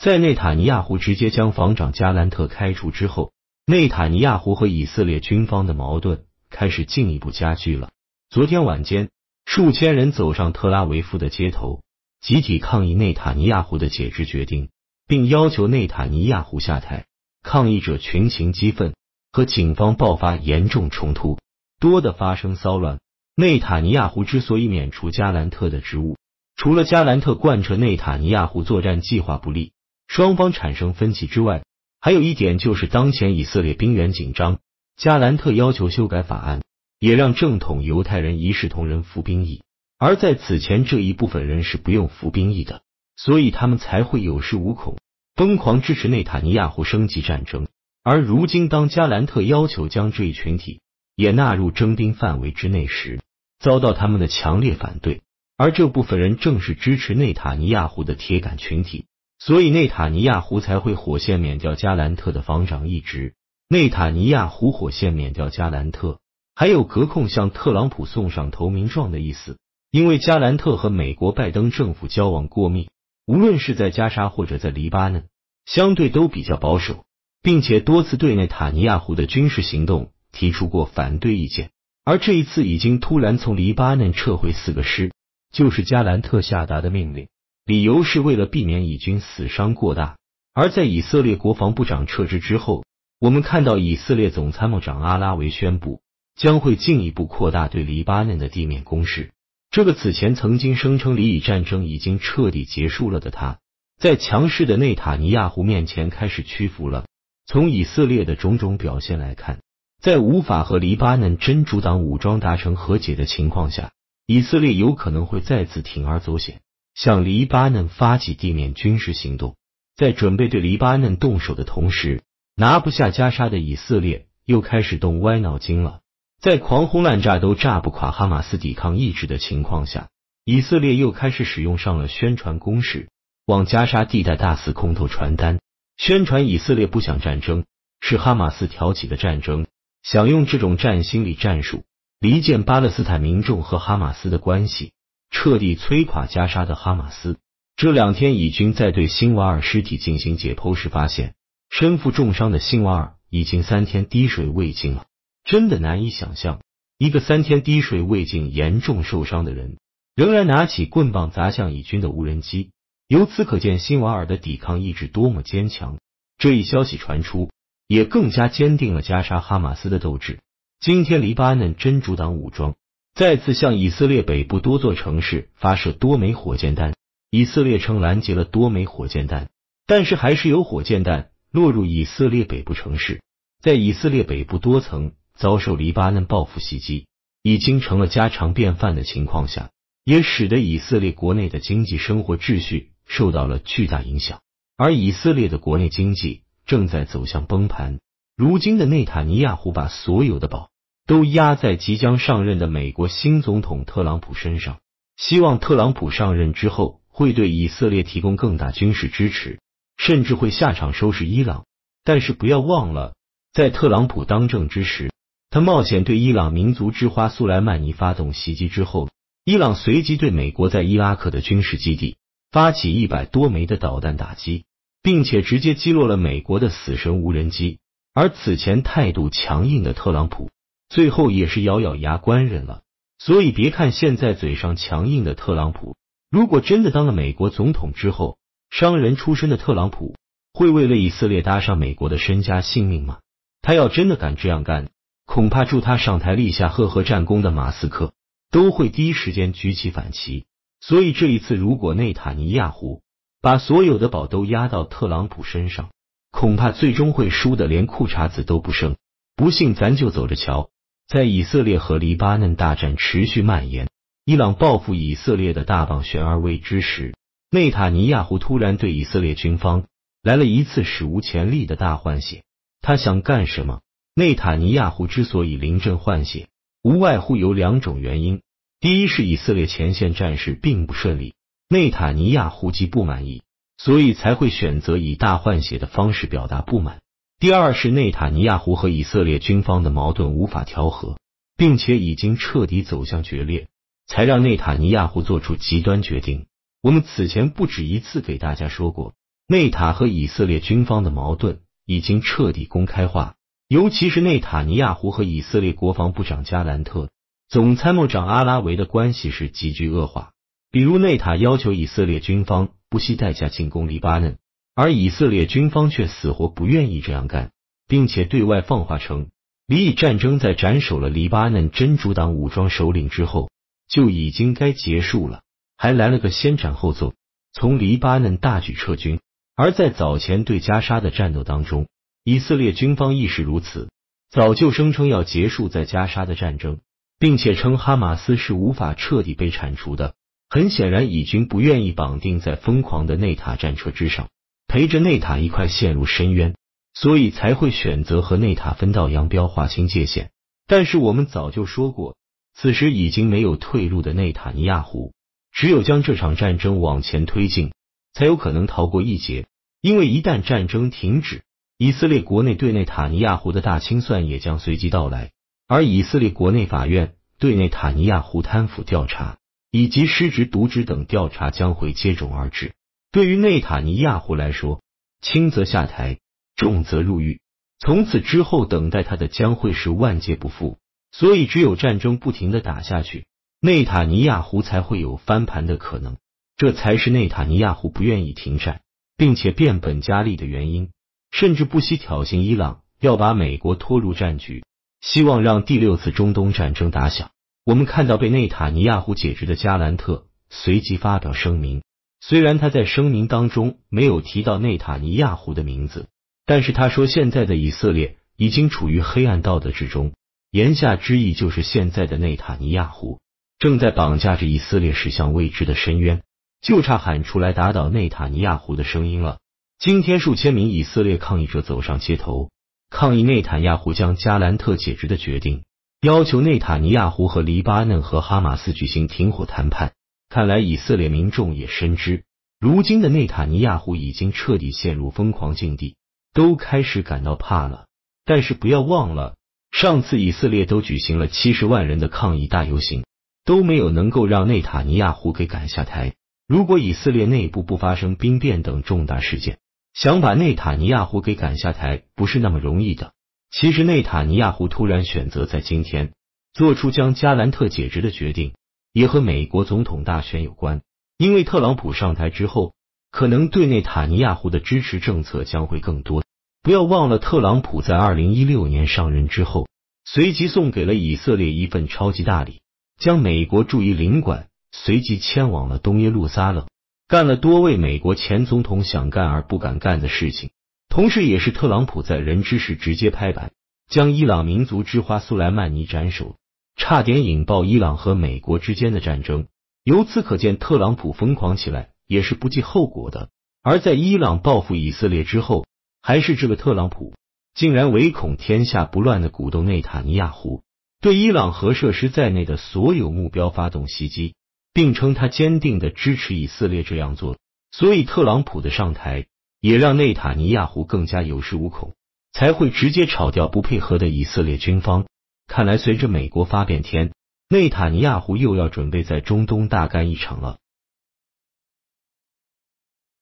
在内塔尼亚胡直接将防长加兰特开除之后，内塔尼亚胡和以色列军方的矛盾开始进一步加剧了。昨天晚间，数千人走上特拉维夫的街头，集体抗议内塔尼亚胡的解职决定，并要求内塔尼亚胡下台。抗议者群情激愤，和警方爆发严重冲突，多地发生骚乱。内塔尼亚胡之所以免除加兰特的职务，除了加兰特贯彻内塔尼亚胡作战计划不利，双方产生分歧之外，还有一点就是当前以色列兵源紧张，加兰特要求修改法案，也让正统犹太人一视同仁服兵役，而在此前这一部分人是不用服兵役的，所以他们才会有恃无恐，疯狂支持内塔尼亚胡升级战争。而如今当加兰特要求将这一群体也纳入征兵范围之内时，遭到他们的强烈反对，而这部分人正是支持内塔尼亚胡的铁杆群体，所以内塔尼亚胡才会火线免掉加兰特的防长一职。内塔尼亚胡火线免掉加兰特，还有隔空向特朗普送上投名状的意思，因为加兰特和美国拜登政府交往过密，无论是在加沙或者在黎巴嫩，相对都比较保守，并且多次对内塔尼亚胡的军事行动提出过反对意见，而这一次已经突然从黎巴嫩撤回4个师，就是加兰特下达的命令，理由是为了避免以军死伤过大。而在以色列国防部长撤职之后，我们看到以色列总参谋长阿拉维宣布将会进一步扩大对黎巴嫩的地面攻势。这个此前曾经声称黎以战争已经彻底结束了的他，在强势的内塔尼亚胡面前开始屈服了。从以色列的种种表现来看，在无法和黎巴嫩真主党武装达成和解的情况下，以色列有可能会再次铤而走险，向黎巴嫩发起地面军事行动。在准备对黎巴嫩动手的同时，拿不下加沙的以色列又开始动歪脑筋了。在狂轰滥炸都炸不垮哈马斯抵抗意志的情况下，以色列又开始使用上了宣传攻势，往加沙地带大肆空投传单，宣传以色列不想战争，是哈马斯挑起的战争，想用这种战心理战术离间巴勒斯坦民众和哈马斯的关系，彻底摧垮加沙的哈马斯。这2天以军在对辛瓦尔尸体进行解剖时发现，身负重伤的辛瓦尔已经3天滴水未进了。真的难以想象，一个3天滴水未进严重受伤的人，仍然拿起棍棒砸向以军的无人机。由此可见辛瓦尔的抵抗意志多么坚强。这一消息传出，也更加坚定了加沙哈马斯的斗志。今天黎巴嫩真主党武装再次向以色列北部多座城市发射多枚火箭弹，以色列称拦截了多枚火箭弹，但是还是有火箭弹落入以色列北部城市。在以色列北部多层遭受黎巴嫩报复袭击已经成了家常便饭的情况下，也使得以色列国内的经济生活秩序受到了巨大影响，而以色列的国内经济正在走向崩盘。如今的内塔尼亚胡把所有的宝都压在即将上任的美国新总统特朗普身上，希望特朗普上任之后会对以色列提供更大军事支持，甚至会下场收拾伊朗。但是不要忘了，在特朗普当政之时，他冒险对伊朗民族之花苏莱曼尼发动袭击之后，伊朗随即对美国在伊拉克的军事基地发起100多枚的导弹打击，并且直接击落了美国的死神无人机。而此前态度强硬的特朗普，最后也是咬咬牙关忍了。所以别看现在嘴上强硬的特朗普，如果真的当了美国总统之后，商人出身的特朗普会为了以色列搭上美国的身家性命吗？他要真的敢这样干，恐怕助他上台立下赫赫战功的马斯克都会第一时间举起反旗。所以这一次如果内塔尼亚胡把所有的宝都压到特朗普身上，恐怕最终会输得连裤衩子都不剩。不信咱就走着瞧。在以色列和黎巴嫩大战持续蔓延，伊朗报复以色列的大棒悬而未之时，内塔尼亚胡突然对以色列军方来了一次史无前例的大换血。他想干什么？内塔尼亚胡之所以临阵换血，无外乎有2种原因。第一是以色列前线战事并不顺利，内塔尼亚胡极不满意，所以才会选择以大换血的方式表达不满。第二是内塔尼亚胡和以色列军方的矛盾无法调和，并且已经彻底走向决裂，才让内塔尼亚胡做出极端决定。我们此前不止一次给大家说过， 内塔和以色列军方的矛盾已经彻底公开化，尤其是内塔尼亚胡和以色列国防部长加兰特、总参谋长阿拉维的关系是急剧恶化。比如内塔要求以色列军方不惜代价进攻黎巴嫩，而以色列军方却死活不愿意这样干，并且对外放话称，黎以战争在斩首了黎巴嫩真主党武装首领之后就已经该结束了，还来了个先斩后奏，从黎巴嫩大举撤军。而在早前对加沙的战斗当中，以色列军方亦是如此，早就声称要结束在加沙的战争，并且称哈马斯是无法彻底被铲除的。很显然，以军不愿意绑定在疯狂的内塔战车之上，陪着内塔一块陷入深渊，所以才会选择和内塔分道扬镳，划清界限。但是我们早就说过，此时已经没有退路的内塔尼亚胡，只有将这场战争往前推进，才有可能逃过一劫。因为一旦战争停止，以色列国内对内塔尼亚胡的大清算也将随即到来，而以色列国内法院对内塔尼亚胡贪腐调查以及失职渎职等调查将会接踵而至。对于内塔尼亚胡来说，轻则下台，重则入狱，从此之后等待他的将会是万劫不复。所以只有战争不停地打下去，内塔尼亚胡才会有翻盘的可能，这才是内塔尼亚胡不愿意停战并且变本加厉的原因，甚至不惜挑衅伊朗，要把美国拖入战局，希望让第6次中东战争打响。我们看到被内塔尼亚胡解职的加兰特随即发表声明，虽然他在声明当中没有提到内塔尼亚胡的名字，但是他说现在的以色列已经处于黑暗道德之中，言下之意就是现在的内塔尼亚胡正在绑架着以色列驶向未知的深渊，就差喊出来打倒内塔尼亚胡的声音了。今天数千名以色列抗议者走上街头，抗议内塔尼亚胡将加兰特解职的决定，要求内塔尼亚胡和黎巴嫩和哈马斯举行停火谈判。看来以色列民众也深知，如今的内塔尼亚胡已经彻底陷入疯狂境地，都开始感到怕了。但是不要忘了，上次以色列都举行了70万人的抗议大游行，都没有能够让内塔尼亚胡给赶下台。如果以色列内部不发生兵变等重大事件，想把内塔尼亚胡给赶下台不是那么容易的。其实内塔尼亚胡突然选择在今天做出将加兰特解职的决定，也和美国总统大选有关。因为特朗普上台之后，可能对内塔尼亚胡的支持政策将会更多。不要忘了，特朗普在2016年上任之后，随即送给了以色列一份超级大礼，将美国驻伊领馆随即迁往了东耶路撒冷，干了多位美国前总统想干而不敢干的事情。同时也是特朗普在任之时直接拍板，将伊朗民族之花苏莱曼尼斩首，差点引爆伊朗和美国之间的战争。由此可见，特朗普疯狂起来也是不计后果的。而在伊朗报复以色列之后，还是这个特朗普竟然唯恐天下不乱的鼓动内塔尼亚胡对伊朗核设施在内的所有目标发动袭击，并称他坚定的支持以色列这样做。所以特朗普的上台也让内塔尼亚胡更加有恃无恐，才会直接炒掉不配合的以色列军方。看来随着美国发变天，内塔尼亚胡又要准备在中东大干一场了。